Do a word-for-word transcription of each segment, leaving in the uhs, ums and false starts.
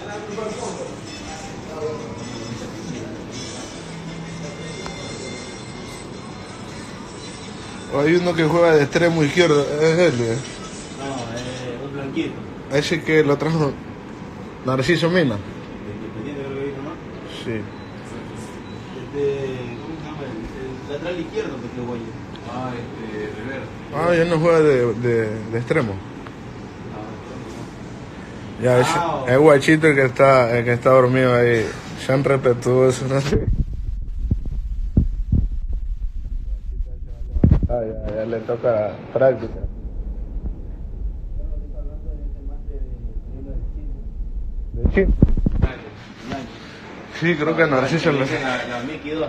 Hay uno que juega de extremo izquierdo, es él. ¿eh? No, es un blanquito. Ese que lo trajo Narciso Mina. Independiente creo que dijo, ¿no? Sí. Este, ¿cómo se llama? El, el lateral izquierdo que quedó guay. Ah, este, Rivera. Ah, ya no juega de, de, de extremo. Ya, es, Ah, es guachito el que está, el que está dormido ahí. Sean respetuosos, ¿no? Ah, ya, ya le toca práctica. ¿De Chile? Sí, creo que Narciso le... La, la Mickey dos.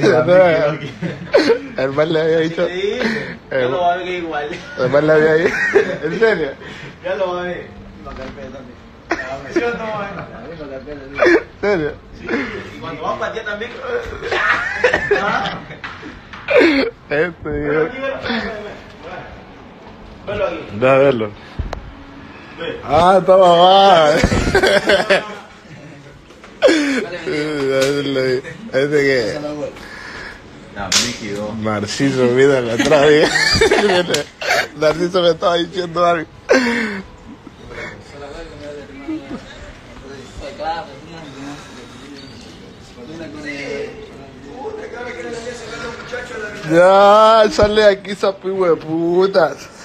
El mal le había dicho... Sí, ya lo va a ver que igual. El mal le había dicho... ¿En serio? Ya lo va a ver. No carpeta también. ¿Sí o no? ¿En serio? Sí, y cuando va a patear también. Este, Velo aquí, velo. Velo aquí. da a verlo. Ve. Ah, está mamá. Este que... La Mickey dos. Narciso, mira la atrás. Narciso me estaba diciendo algo. Ya, sale aquí, sapo, hijo de putas.